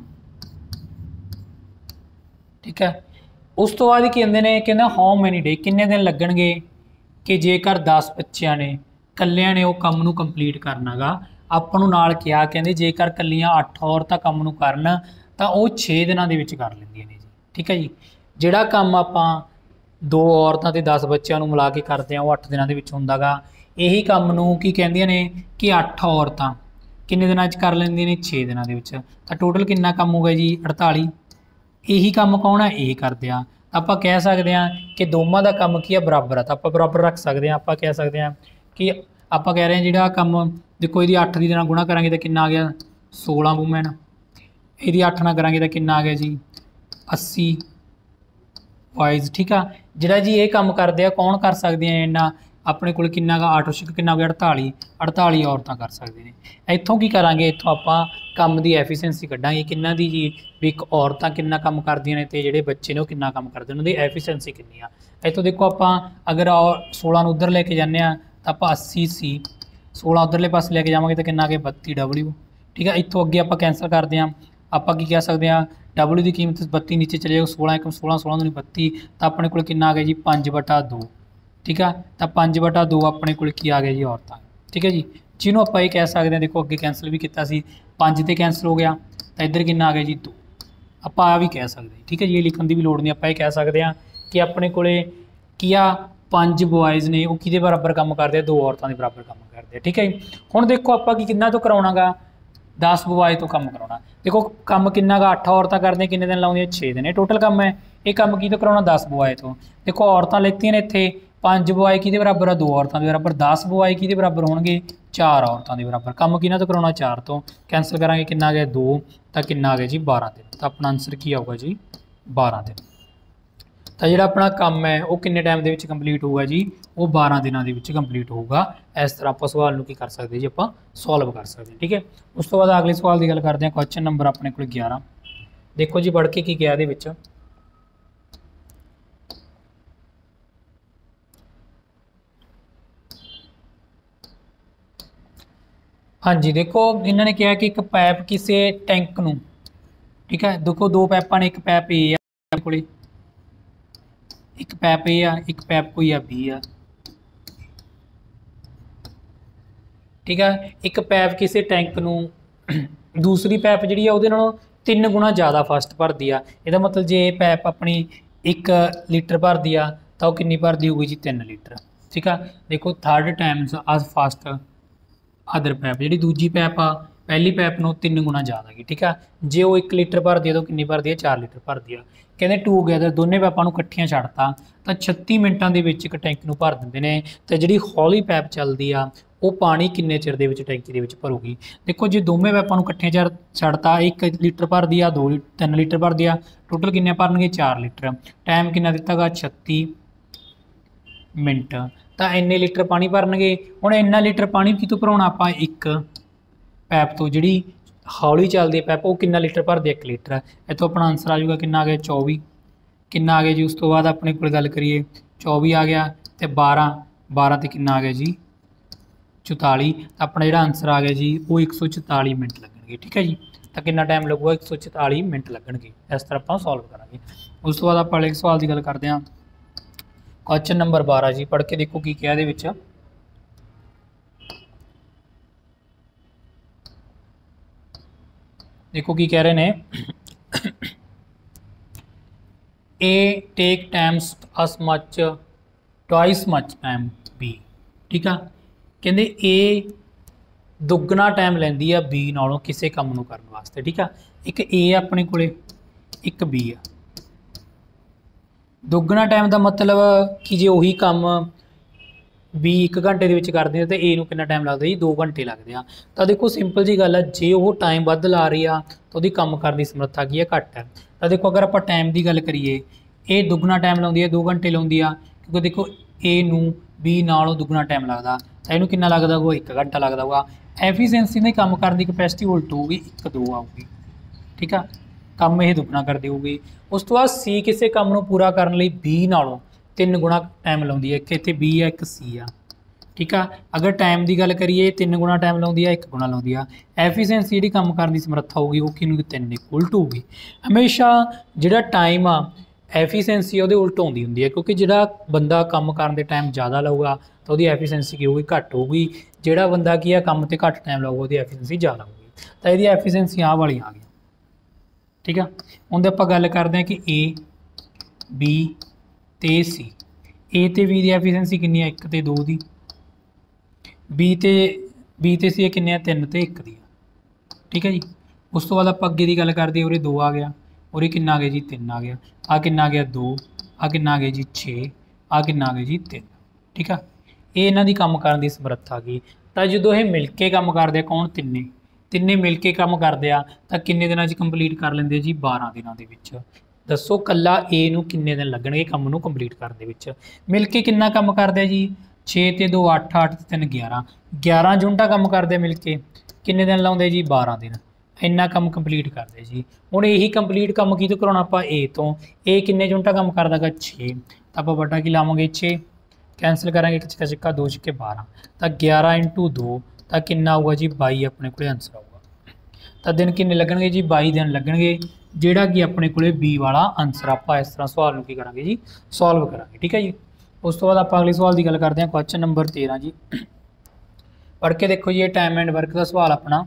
ठीक है, उस तो बाद कहते हैं कहते हाउ मैनी डे किन्ने दिन लगणगे कि जेकर 10 बच्चों ने कल्लियां ने वो काम नूं कंप्लीट करना गा। आपां नूं नाल कहा कहते जेकर कल्लियां 8 औरतां काम नूं करन तां वो 6 दिनां दे विच कर लैंदियां ने जी। ठीक है जी, जिहड़ा काम आपां 2 औरतां ते 10 बच्चों नूं मिला के करदे आ वो 8 दिनां दे विच हुंदा गा। यही काम नूं की कहंदियां ने कि 8 औरतां किन्ने दिनां च कर लैंदियां ने 6 दिनां दे विच। तां टोटल किन्ना काम होगा जी 48। यही काम कौन है यही करते हैं। आप कह सकते हैं कि दोवां का काम की है बराबर है, तो आप बराबर रख सकते हैं। आप कह सकते हैं कि आप कह रहे हैं जो काम देखो ये 8 की गुणा करेंगे तो कितना आ गया 16 वूमैन, ये 8 ना करेंगे तो कितना आ गया जी 80 बॉयज़। ठीक है, जोड़ा जी ये काम करते हैं कौन कर सकते हैं इन्ना अपने को किन्ना का 8 किन्ना हो गया 48 औरतां कर सकते हैं। इत्थों की करांगे इत्थों आप काम की एफिशिएंसी कढ़ांगे किन्ना दी जी भी एक औरतां किन्ना काम करदियां ने ते जिहड़े बच्चे ने वो किन्ना काम करदे उन्हां दी एफिशिएंसी किन्नी आ। इत्थों देखो आप अगर 16 नूं उधर लेके जाने तो आप 80 सी 16 उधरले पासे लेके जावांगे तो किन्ना आ गया 32 W। ठीक है, इत्थों अगे आप कैंसल करते हैं आप की कह सकते हैं W की कीमत 32 नीचे चले जाओ 16 1 16 16 दूनी 32 तो अपने को किन्ना आ गया जी 5/2। ठीक है, तो 5/2 अपने को आ गया जी औरतां। ठीक है जी, जिन्हों आप ये कह सकते हैं देखो अगे कैंसल भी किया 5 तो कैंसल हो गया तो इधर किन्ना आ गया जी 2 आप आ भी कह सकते हैं। ठीक है जी, ये लिखने की भी लोड़ नहीं, आप ये कह सकते हैं कि अपने को की आ 5 बॉयज़ ने वो कि बराबर काम करते हैं 2 औरतों के बराबर काम करते हैं। ठीक है जी, हुण देखो आप किन्ना तो कराउणा गा 10 बॉयज़ तो काम कराउणा। देखो काम किन्ना गा 8 औरतां करदियां किन्ने दिन लाउंदियां 6 दिन, टोटल काम है ये काम की तो कराउणा 10 बॉयज़ तो। देखो औरतां लैतियां ने इत्थे 5 बॉय कि बराबर 2 औरतों के बराबर, 10 बॉय कि बराबर होंगे 4 औरतों के बराबर। काम किन्ना तो कराउणा 4 तो, कैंसल करांगे किन्ना आ गया 2 तो किन्ना आ गया जी 12 दिन। तो अपना आंसर की आऊगा जी 12 दिन। तो जिहड़ा अपना काम है वो किन्ने टाइम दे विच कंप्लीट होगा जी वो 12 दिनों के विच कंप्लीट होगा। इस तरह आप सवाल नूं की कर सकते जी आप सॉल्व कर सकते हैं। ठीक है, उस तो बाद अगले सवाल की गल करते हैं। क्वेश्चन नंबर अपने को 11 देखो जी पढ़ के की गया ये हाँ जी। देखो इन्होंने कहा कि एक पैप किसी टैंक नूं, ठीक है देखो 2 पैपां ने, एक पैप ए आ कोले, एक पैप ए आ, एक पैप कोई आ बी आ। ठीक है, एक पैप किसी टैंक नूं दूसरी पैप जिहड़ी आ उहदे नालों 3 गुणा ज़्यादा फास्ट भरदी आ। इहदा मतलब जे पैप अपनी 1 लीटर भरदी आ तो कितनी भरदी होगी जी 3 लीटर। ठीक है, देखो 3 टाइम्स आज फास्ट अदर पैप जी दूजी पैप आ पहली पैप नूं 3 गुणा ज़्यादा है। ठीक है, जे वो 1 लीटर भरती है तो कितनी भरती है 4 लीटर भरती है। कहते टूगैदर दोनों पैपों नूं इकट्ठियां छड्डता तो 36 मिनटां दे विच एक टैंक नूं भर दिंदे ने। तो जिहड़ी हौली पैप चलदी आ वो पानी किन्ने चिर दे विच टैंकी दे विच भरूगी। देखो जे दोवें पैपों नूं इकट्ठियां छड्डता 1 लीटर भरदी आ 3 लीटर भरदी आ, टोटल किन्ने भरनगे 4 लीटर। टाइम किन्ना दित्ता गा 36 मिनट। तो इन्ने लीटर पानी भरनगे। हुण इन्ना लीटर पानी कितों भराउणा आपां 1 पैप तो जिहड़ी हौली चलदी पैप वो किन्ना लीटर भरदी 1 लीटर। इतों अपना आंसर आ जाऊगा किन्ना आ गया 24। किन्ना आ गया जी उस तो बाद अपने को गल करिए 24 आ गया तो 12 तो किन्ना आ गया जी 44। अपना जो आंसर आ गया जी वो 144 मिनट लगणगे। ठीक है जी, तो कितना टाइम लगूगा 144 मिनट लगणगे। इस तरह आप सॉल्व करांगे। उस तो बाद आप अगले सवाल की गल करते हैं। क्वेश्चन नंबर 12 जी पढ़ के देखो की क्या है। देखो की कह रहे हैं A take times as much twice much time B. ठीक है, कहते ए दुगना टाइम लैंदी है बी नालों किसी काम नूं करन वास्ते। ठीक है, एक ए अपने को एक बी है। दुगना टाइम का मतलब कि जे उही काम बी 1 घंटे के करते हैं तो ए नूं कितना टाइम लगता जी 2 घंटे लगते हैं। तो देखो सिंपल जी गल है जे वो टाइम वध ला रही आ तो वही काम करने की समर्था की है घट है। तो देखो अगर आप टाइम की गल करिए ये दुगना टाइम लाउंदी है 2 घंटे लाउंदी आ, क्योंकि देखो ए नूं बी नालों दुगना टाइम लगता तो इनू कितना लगता होगा 1 घंटा लगता होगा। एफिशिएंसी ने काम करने की कैपेसिटी उल्ट होगी 1 2 आऊगी। ठीक है, ਕੰਮ ਇਹ ਦੁੱਗਣਾ ਕਰ ਦੇਊਗੀ। ਉਸ ਤੋਂ ਬਾਅਦ C ਕਿਸੇ ਕੰਮ ਨੂੰ ਪੂਰਾ ਕਰਨ ਲਈ B ਨਾਲੋਂ 3 ਗੁਣਾ ਟਾਈਮ ਲਾਉਂਦੀ ਹੈ। ਇੱਕ ਇੱਥੇ B ਆ, ਇੱਕ C ਆ, ठीक है। अगर टाइम की गल करिए 3 गुणा टाइम लाउंदी है, 1 गुणा लाउंदी है। एफिशिएंसी जी काम करने की समर्था होगी वो कि 3 उल्ट होगी। हमेशा जो टाइम आ एफिशिएंसी वो उल्ट होंदी होंदी है, क्योंकि जो बंदा काम करने टाइम ज़्यादा लाऊगा तो वो एफिशिएंसी की होगी घट होगी, जो बंदा की है काम से घट टाइम लाऊगा वो एफिशिएंसी ज़्यादा होगी। तो ये एफिशिएंसी आ वाली आ गई, ठीक है। उनके आप गल करते हैं कि A B ते C। A ते B की एफिशिएंसी कितनी है, 1 ते 2 की। बी ते सी किन्ने 3 ते 1 दी, ठीक है जी। उस तो बाद आप अगे की गल करते उरे 2 आ गया, उरे किन्ना आ गया जी 3 आ गया, आ किन्ना आ गया 2, आ किन्ना आ गया जी 6, आ किन्ना आ गया जी 3, ठीक है। ये इन्हां दी काम करने की समर्थ आ गई। तो जो ये मिल के काम करते कौन तिन्ने मिल के काम करते आ तो किन्ने दिनां च कंप्लीट कर लेंदे जी 12 दिनां दे विच। दसो कल्ला ए नूं किन्ने दिन लगणगे काम नूं कंप्लीट करन दे विच। मिल के किन्ना काम करदे जी 6 ते 2 8, 8 ते 3 11, 11 यूनिटां काम करते मिल के किन्ने दिन लाउंदे जी 12 दिन। इन्ना काम कंप्लीट करते जी। हुण यही कंप्लीट काम की तो कराउणा आपां ए तो। ए किन्ने यूनिटां काम करदा गा 6, तो आपां बटा की लावांगे 6, कैंसल करांगे 1 चिक्का 2 चिक्के 12, तो 11 × 2 तो किन्ना आऊगा जी 22 अपने को आंसर आऊगा। तो दिन किन्ने लगणगे जी 22 दिन लगणगे, जिहड़ा कि अपने को बी वाला आंसर आपां इस तरह सवाल नूं की करांगे जी सॉल्व करांगे, ठीक है जी। उस तो बाद आप अगले सवाल की गल करते हैं, क्वेश्चन नंबर 13 जी। पढ़ के देखो जी, ये टाइम एंड वर्क का सवाल अपना।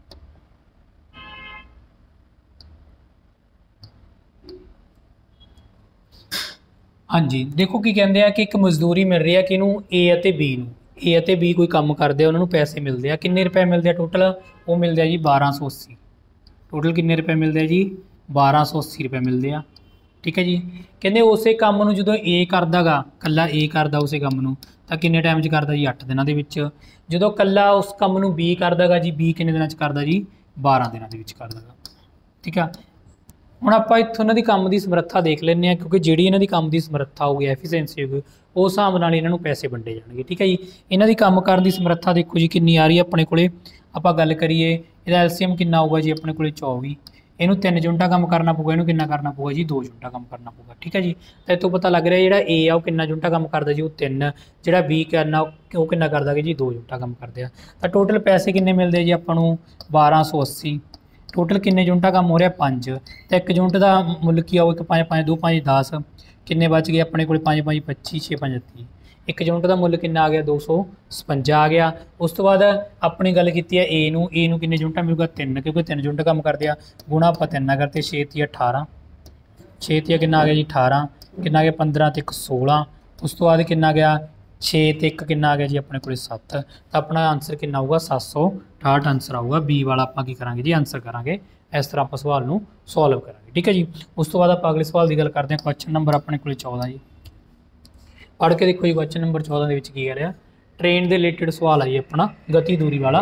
हाँ जी, देखो की कहते हैं कि एक मजदूरी मिल रही है कि ए और बी नूं, ए और बी कोई काम करते हैं, उन्होंने पैसे मिलते हैं। किन्ने रुपए मिलते हैं टोटल, वो मिलते हैं जी 1280। टोटल किन्ने रुपए मिलते हैं जी 1280 रुपए मिलते हैं, ठीक है जी। कहते उस काम में जो ए करदा गा, कला ए करदा उस काम में तो किन्ने टाइम करदा जी 8 दिनों के। जो कला उस काम में बी करदा गा जी, बी किन्ने दिनों करदा जी 12 दिनों के करदा गा, ठीक है। हुण आपां इत्थों इन्हां दी काम की समर्था देख लैंदे हां, क्योंकि जिहड़ी इन्हां दी काम की समर्था होगी एफिशिएंसी होगी उस हिसाब नाल इन्हां नूं पैसे वंडे जाणगे, ठीक है जी। इन्हां दी काम करन दी समर्था देखो जी किन्नी आ रही है अपने कोले। आपां गल करिए इहदा एलसीएम किन्ना आऊगा जी अपने कोले 24। इनू 3 यूनिटां काम करना पऊगा, इनू किन्ना करना पऊगा जी 2 यूनिटां काम करना पऊगा, ठीक है जी। तो इत्थों पता लग रहा है जिहड़ा ए आ वो किन्ना यूनिटां काम करदा जी, वो 3, जिहड़ा बी करना वो किन्ना करदा जी 2 यूनिटां काम करदे आ। तो टोटल पैसे किन्ने मिलदे जी आपां नूं 1280। टोटल किन्ने यूनिटां काम हो रहा 5, तो 1 यूनिट का मुल की आओ 1 5 5 2 5 10, किन्ने बच गए अपने को 5 5 25 6 5 30। 1 यूनिट का मुल किन्ना आ गया 256 आ गया। उस तो बाद अपनी गल की है ए नूं किन्ने यूनिटां मिलूगा 3, क्योंकि 3 यूनिट काम करते हैं। गुणा आप 3 करते 6 × 18, 6 × किन्ना आ गया जी 18, किन्ना आ गया 15 ते 1 16। उस तो बाद किन्ना गया 6 ते 1 किन्ना आ गया जी अपने को 7। तो अपना आंसर किन्ना आऊगा 768 आंसर आऊगा। बी वाला आप की करांगे जी आंसर करांगे, इस तरह आप सवाल नूं सॉल्व करांगे, ठीक है जी। उस तो बाद आप अगले सवाल की गल करते हैं, क्वेश्चन नंबर अपने को 14 जी। पढ़ के देखो जी क्वेश्चन नंबर 14 के की कह रहा, ट्रेन के रिलेटेड सवाल है जी अपना, गति दूरी वाला,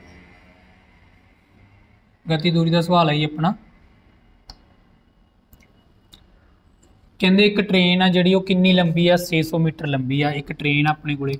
गति दूरी का सवाल है जी अपना। कहते एक ट्रेन आ जी वो कितनी लंबी आ, 600 मीटर लंबी आ। एक ट्रेन अपने को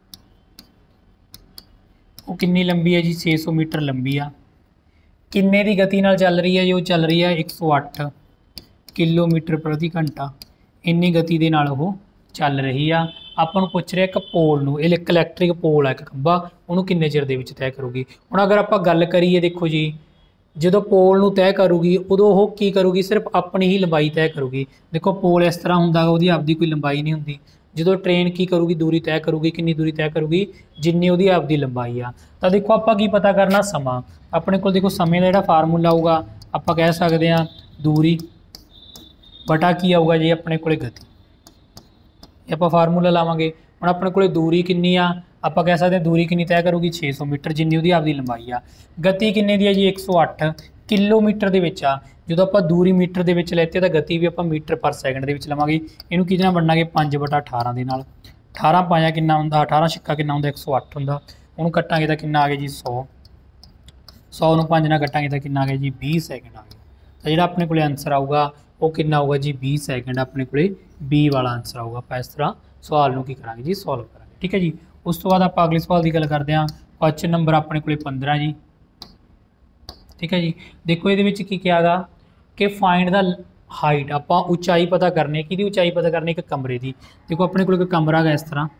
कितनी लंबी है जी 600 मीटर लंबी आ। किन्ने की गति नाल चल रही है जी, वो चल रही है 108 किलोमीटर प्रति घंटा। इन्नी गति के नाल वो चल रही आ। ਆਪਾਂ ਨੂੰ ਪੁੱਛ ਰਿਹਾ ਇੱਕ ਪੋਲ ਨੂੰ, ਇਹ ਇੱਕ ਇਲੈਕਟ੍ਰਿਕ ਪੋਲ ਹੈ ਇੱਕ ਖੰਭਾ, ਉਹਨੂੰ ਕਿੰਨੇ ਚਿਰ ਦੇ ਵਿੱਚ ਤੈਅ ਕਰੂਗੀ। ਹੁਣ ਅਗਰ ਆਪਾਂ ਗੱਲ ਕਰੀਏ ਦੇਖੋ ਜੀ, ਜਦੋਂ ਪੋਲ ਨੂੰ ਤੈਅ ਕਰੂਗੀ ਉਦੋਂ ਉਹ ਕੀ ਕਰੂਗੀ, ਸਿਰਫ ਆਪਣੀ ਹੀ ਲੰਬਾਈ ਤੈਅ ਕਰੂਗੀ। ਦੇਖੋ ਪੋਲ ਇਸ ਤਰ੍ਹਾਂ ਹੁੰਦਾ, ਉਹਦੀ ਆਪਦੀ ਕੋਈ ਲੰਬਾਈ ਨਹੀਂ ਹੁੰਦੀ। ਜਦੋਂ ਟ੍ਰੇਨ ਕੀ ਕਰੂਗੀ, ਦੂਰੀ ਤੈਅ ਕਰੂਗੀ, ਕਿੰਨੀ ਦੂਰੀ ਤੈਅ ਕਰੂਗੀ, ਜਿੰਨੀ ਉਹਦੀ ਆਪਦੀ ਲੰਬਾਈ ਆ। ਤਾਂ ਦੇਖੋ ਆਪਾਂ ਕੀ ਪਤਾ ਕਰਨਾ, ਸਮਾਂ। ਆਪਣੇ ਕੋਲ ਦੇਖੋ ਸਮੇਂ ਦਾ ਜਿਹੜਾ ਫਾਰਮੂਲਾ ਆਊਗਾ, ਆਪਾਂ ਕਹਿ ਸਕਦੇ ਹਾਂ ਦੂਰੀ ਬਟਾ ਕੀ ਆਊਗਾ ਜੀ ਆਪਣੇ ਕੋਲ ਗਤੀ। आप फार्मूला लावांगे। हुण अपने को दूरी किन्नी आ, आप कह सकते हैं दूरी किन्नी तय करूगी 600 मीटर, जिन्नी उसकी आपकी लंबाई आ। गति किन्ने दी है जी 108 किलोमीटर के विच आ। जो आप दूरी मीटर के विच लेते तो गति भी आप मीटर पर सैकेंड के विच लवांगे। इनू किहदे नाल वंडांगे 5/18 दे नाल। 18 पाया किन्ना हुंदा, 18 छिक्का किन्ना हुंदा 108 हुंदा। उहनूं कट्टांगे तो किन्ना आ गया जी 100। 100 नूं 5 नाल कट्टांगे तो किन्ना आ गया जी 20 सैकेंड आ गया। तो जिहड़ा अपने को आंसर आऊगा वो कितना आऊगा जी 20 सैकेंड। अपने को बी वाला आंसर आऊगा। आप इस तरह सवाल नूं की करांगे जी सॉल्व करांगे, ठीक है जी। उस तो बाद आप अगले सवाल की गल करते हैं, क्वेश्चन नंबर अपने को 15 जी, ठीक है जी। देखो ये की क्या गा, कि फाइंड द हाइट, आप उचाई पता करनी, कि उचाई पता करनी एक कमरे की। देखो अपने को कमरा है इस तरह,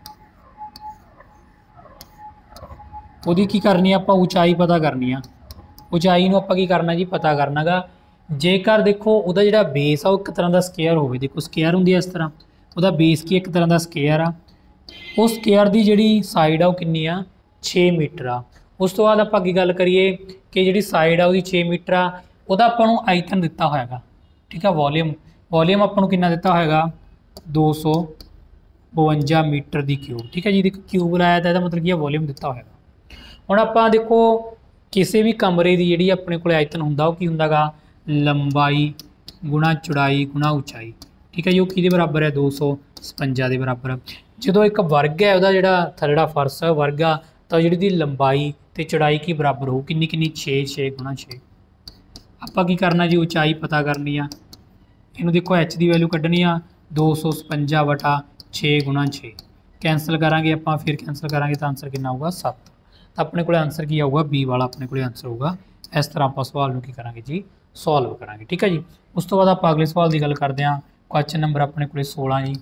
वो की करनी आप उचाई पता करनी आ। उचाई आप की करना जी पता करना गा। जेकर देखो वह जो बेस आ एक तरह का स्केयर हो, देखो स्केयर होंगी इस तरह, वह बेस की एक तरह का स्केयर आ। उस स्केयर की जी साइड आ कितनी आ 6 मीटर आ। उस तो बाद आप गल करिए कि जी साइड आ 6 मीटर आ, वह आपको आयतन दिता होएगा, ठीक है। वॉल्यूम वॉल्यूम आपको कितना दिता होएगा 252 मीटर की क्यूब, ठीक है जी। देखो क्यूब लाया तो मतलब कि वॉल्यूम दिता होएगा। हुण आपां देखो किसी भी कमरे की जी अपने को आयतन होंदा वो की हुंदा गा लंबाई गुणा चौड़ाई गुणा उचाई, ठीक है जी। वो किहदे बराबर है 252 के बराबर। जो एक वर्ग है वह जो थल्लेड़ा फर्श है वर्ग आ, तो जी लंबाई तो चौड़ाई की बराबर हो किन्नी किन्नी 6 गुणा 6। आपां की करना जी उचाई पता करनी आ। इनू देखो एच की वैल्यू कढ़नी आ 252 बटा 6 गुणा 6। कैंसल करांगे आपां, फिर कैंसल करांगे तो आंसर कितना होगा 7। तो अपने को आंसर की आऊगा बी वाला अपने को आंसर होगा। इस तरह आप सवाल में की करांगे जी सॉल्व करांगे, ठीक है जी। उस तो बाद आप अगले सवाल की गल करते हैं। क्वेश्चन नंबर अपने को 16 जी।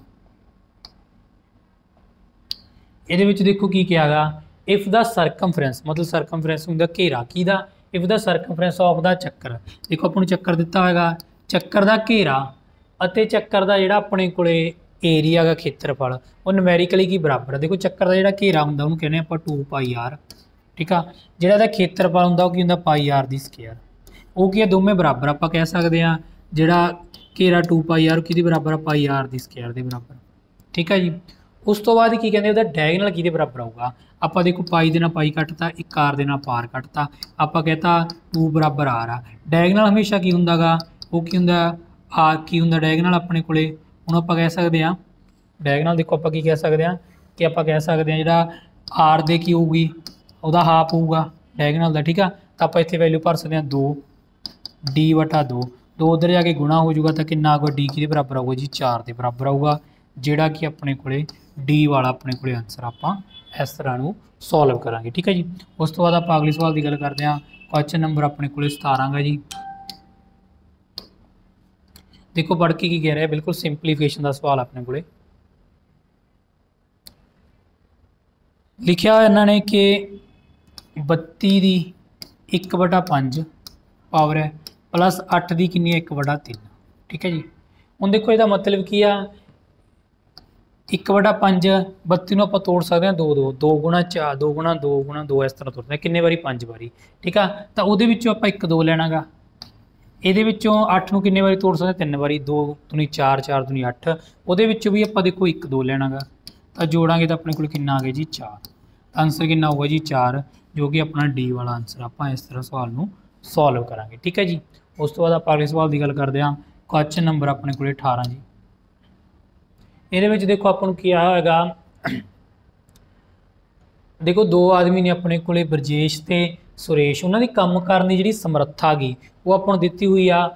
ये देखो की क्या गा, इफ द सरकमफ्रेंस मतलब सरकमफ्रेंस होंगे घेरा की दा, if the circumference of the चक्कर, देखो अपने चक्कर दिता होगा, चक्कर का घेरा और चक्कर का जोड़ा अपने को एरिया का खेत्रफल वो न्यूमेरिकली की बराबर है। देखो चक्कर का जोड़ा घेरा होंगे उन्होंने कहने आप 2πr, ठीक है। जोड़ा खेत्रफल होंगे वो होंगे πr की स्केयर, वो की है दोवें बराबर। आप कह सकते हैं जोड़ा घेरा 2πr कि बराबर है πr की स्केयर के बराबर, ठीक है जी। उस तो बाद की कहते डायगनल कि बराबर आऊगा। आप देखो पाई देना पाई कटता, एक आर देना पार कटता, आप कहता 2 बराबर आर आ। डायगनल हमेशा की होंगे गा वो की होंगे आर की होंगे डायगनल अपने को हूँ आप कह सकते हैं डायगनल। देखो आप कह सकते हैं कि आप कह सकते हैं जो आर दे की होगी वह हाफ होगा डायगनल का, ठीक है। तो आप इतने वैल्यू भर सकते हैं 2 डी बटा 2, 2 उधर जाके गुणा हो जाऊगा तो कितना आऊगा डी कि बराबर आऊगा जी 4 के बराबर आऊगा, जोड़ा कि अपने को डी वाला अपने को आंसर आप इस तरह सॉल्व करांगे, ठीक है जी। उस तो बाद आप अगले सवाल की गल करते हैं। क्वेश्चन नंबर अपने को 17 गा जी। देखो पढ़ के की कह रहा है, बिल्कुल सिंपलीफिकेशन का सवाल अपने को लिखा इन्होंने कि 32 की 1/5 पावर है प्लस 8 की कितनी 1/3, ठीक है जी। हम देखो यदा मतलब की आ 1/5 32 आप तोड़ सकते हैं 2 2 गुणा 4 2 गुणा 2 गुणा 2 इस तरह तोड़ते हैं किन्ने बारी 5 बारी, ठीक है। तो वो आप 1 2 लेना गा, ये 8 में किन्ने बारी तोड़ सकते 3 बारी, 2 दूनी 4 4 दूनी 8, वो भी आप देखो 1 2 लेना गा। तो जोड़ांगे तो अपने को कितना आ गया जी 4। आंसर कितना होगा जी 4, जो कि अपना डी वाला आंसर आप इस तरह सवाल में सॉल्व करांगे, ठीक है जी। उस तो बाद आप अगले सवाल की गल करते हैं। क्वेश्चन नंबर अपने को 18 जी। ये देखो अपन क्या होगा, देखो 2 आदमी ने अपने को ब्रजेश ते सुरेश उन्होंने काम करने की जी समर्था गई वो अपन दी हुई आ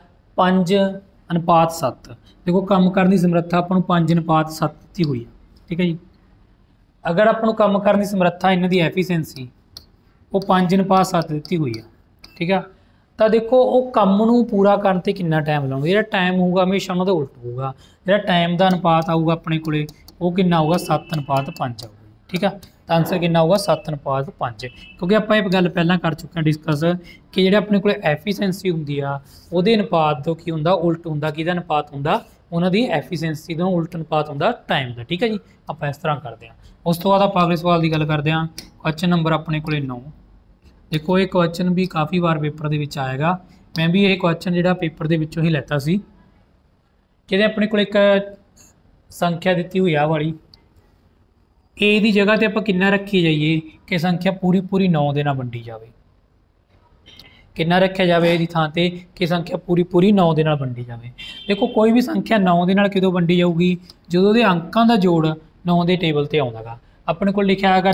5:7। देखो काम करने की समर्था अपन 5:7 दी हुई है, ठीक है जी। अगर अपन काम करने की समर्था इन्हों की एफिशिएंसी वो 5:7 दी हुई है, ठीक है। तो देखो वो काम पूरा करने से कितना टाइम लाएंगे, जो टाइम होगा हमेशा उन्होंने उल्ट होगा, जो टाइम का अनुपात आऊगा अपने को वो कितना होगा 7:5 आऊगा, ठीक है। तो आंसर कितना होगा 7:5, क्योंकि आप एक गल पहला कर चुके हैं डिस्कस कि जो अपने को एफिशिएंसी होंगी आ वो अनुपात तो की होंगे उल्ट होंगे कि अनुपात होंगे उन्होंने एफिशिएंसी का उल्ट अनुपात होंगे टाइम का, ठीक है जी। आप इस तरह करते हैं। उस तो बाद आप अगले सवाल की गल करते हैं। क्वेश्चन नंबर अपने को 9। देखो ये क्वेश्चन भी काफ़ी बार पेपर के आएगा, मैं भी ये क्वेश्चन जो पेपर के विचों ही लैता सी कि अपने को एक संख्या दी हुई आ वाली ए की जगह तो आप कितना रखी जाइए कि संख्या पूरी पूरी 9 के नाल वंडी जाए, कितना रखा जाए ये थां ते कि संख्या पूरी पूरी 9 के नाल वंडी जाए। देखो कोई भी संख्या 9 के नाल किदों वंडी जाऊगी जो उसके अंकों का जोड़ 9 के टेबल पर आउंदा। अपने को लिखा है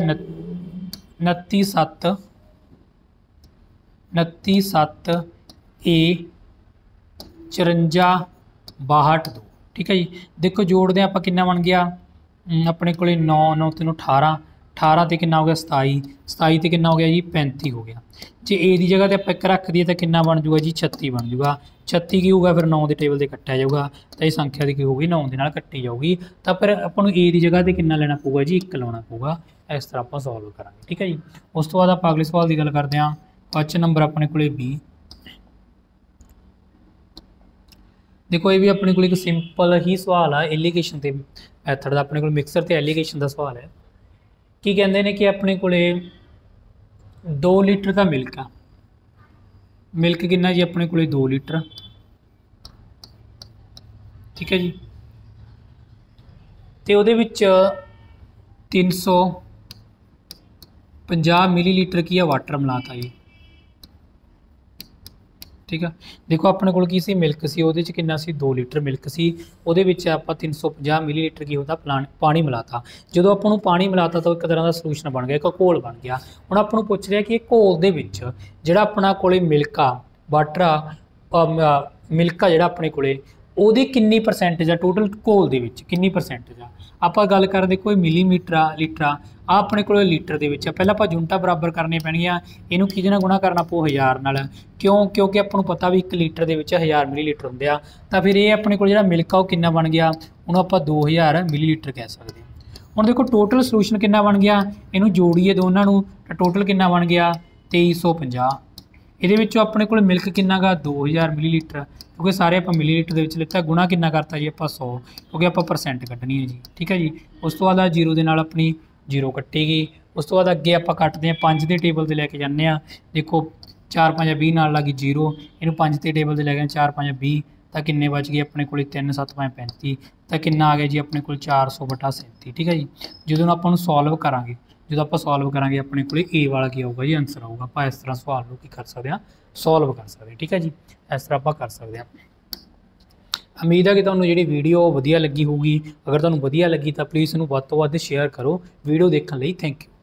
29 7 ए 54 62, ठीक है जी। देखो जोड़ते आप कितना बन गया अपने को 9 9 3 18 18 ਤੇ ਕਿੰਨਾ ਹੋ ਗਿਆ 27, 27 ਤੇ ਕਿੰਨਾ ਹੋ ਗਿਆ ਜੀ 35 ਹੋ ਗਿਆ। ਜੇ ए ਦੀ ਜਗ੍ਹਾ ਤੇ ਆਪਾਂ 1 ਰੱਖ ਦਈਏ ਤਾਂ ਕਿੰਨਾ ਬਣ ਜੂਗਾ ਜੀ 36 ਬਣ ਜੂਗਾ। 36 ਕੀ ਹੋਊਗਾ ਫਿਰ 9 ਦੇ ਟੇਬਲ ਤੇ ਕੱਟਿਆ ਜਾਊਗਾ ਤਾਂ ਇਹ ਸੰਖਿਆ ਦੀ ਕੀ ਹੋਊਗੀ 9 ਦੇ ਨਾਲ ਕੱਟੀ ਜਾਊਗੀ। ਤਾਂ ਫਿਰ ਆਪਾਂ ਨੂੰ ए ਦੀ ਜਗ੍ਹਾ ਤੇ ਕਿੰਨਾ ਲੈਣਾ ਪਊਗਾ ਜੀ 1 ਲਾਉਣਾ ਪਊਗਾ। ਇਸ ਤਰ੍ਹਾਂ ਆਪਾਂ ਸੋਲਵ ਕਰਾਂਗੇ। ਠੀਕ ਹੈ ਜੀ। ਉਸ ਤੋਂ ਬਾਅਦ ਆਪਾਂ ਅਗਲੇ ਸਵਾਲ ਦੀ ਗੱਲ ਕਰਦੇ ਹਾਂ। ਕੁਐਸਚਨ ਨੰਬਰ ਆਪਣੇ ਕੋਲੇ 20। देखो ये भी अपने को एक सिंपल ही सवाल है एलीगेशन के मैथड का, अपने को मिक्सर ते एलीगेशन का सवाल है। की कहते हैं कि अपने को 2 लीटर का मिल्क आ, मिल्क कितना जी अपने को 2 लीटर। ठीक है जी। तो वो 350 मिलीलीटर की वाटर मिलाता जी। ठीक है। देखो अपने को की सी मिल्क सी वो कितना सी 2 लीटर मिल्क सी वो आप 350 मिलीलीटर की होता पानी मिलाता। जो आपको पानी मिलाता तो एक तरह का सलूशन बन गया, एक घोल बन गया। हुण आपको पूछ रहा कि घोल दे विच जिहड़ा अपना कोले मिल्क आ वाटर आ मिल्क आ जिहड़ा अपने कोले ਉਹਦੀ किन्नी परसेंटेज आ टोटल घोल दे विच किन्नी परसेंटेज आ। आप गल कर देखो मिलीमीटर आ लीटर आ अपने को लीटर दे विच पहला आप यूनिटां बराबर करनी पैणियां, इहनूं किहदे नाल गुणा करना पऊ 1000 नाल। क्यों? क्योंकि आपां नूं पता भी 1 लीटर दे विच 1000 मिलीलीटर हुंदे आ। तां फिर ये अपने को जिहड़ा मिल्क आ किन्ना बन गया, उहनूं आपां 2000 मिलीलीटर कह सकदे हां। हुण देखो टोटल सलूशन किन्ना बन गया, इहनूं जोड़ीए दोनां नूं तां टोटल किन्ना बन गया 2350। ਇਹਦੇ ਵਿੱਚੋਂ ਆਪਣੇ ਕੋਲ ਮਿਲਕ ਕਿੰਨਾ ਗਾ 2000 ਮਿਲੀਲੀਟਰ, ਕਿਉਂਕਿ ਸਾਰੇ ਆਪਾਂ ਮਿਲੀਲੀਟਰ ਦੇ ਵਿੱਚ ਲਿੱਤਾ, ਗੁਣਾ ਕਿੰਨਾ ਕਰਤਾ ਜੀ ਆਪਾਂ 100, ਕਿਉਂਕਿ ਆਪਾਂ ਪਰਸੈਂਟ ਕੱਢਣੀ ਹੈ ਜੀ। ਠੀਕ ਹੈ ਜੀ। ਉਸ ਤੋਂ ਬਾਅਦ ਆ 0 ਦੇ ਨਾਲ ਆਪਣੀ 0 ਕੱਟੇਗੀ। ਉਸ ਤੋਂ ਬਾਅਦ ਅੱਗੇ ਆਪਾਂ ਕੱਟਦੇ ਹਾਂ 5 ਦੇ ਟੇਬਲ 'ਤੇ ਲੈ ਕੇ ਜਾਂਦੇ ਹਾਂ। ਦੇਖੋ 4 5 20 ਨਾਲ ਲੱਗੀ 0, ਇਹਨੂੰ 5 ਦੇ ਟੇਬਲ 'ਤੇ ਲੈ ਗਏ 4 5 20 ਤਾਂ ਕਿੰਨੇ ਬਚ ਗਏ ਆਪਣੇ ਕੋਲ 3 7 5 35 ਤਾਂ ਕਿੰਨਾ ਆ ਗਿਆ ਜੀ ਆਪਣੇ ਕੋਲ 400/37। ਠੀਕ ਹੈ ਜੀ। ਜਦੋਂ ਆਪਾਂ ਨੂੰ ਸੋਲਵ ਕਰਾਂਗੇ, जो आप सॉल्व करा अपने को ए वाला की आऊगा जी आंसर आऊगा। आप इस तरह सवाल को की कर सकते हैं, सॉल्व कर सकते हैं। ठीक है जी। इस तरह आप कर सकते हैं। उम्मीद है कि तुहानूं जिहड़ी वीडियो वधिया लगी होगी। अगर तुहानूं वधिया लगी तो प्लीज़ इहनूं वध तो वध शेयर करो। वीडियो देखने लई थैंक यू।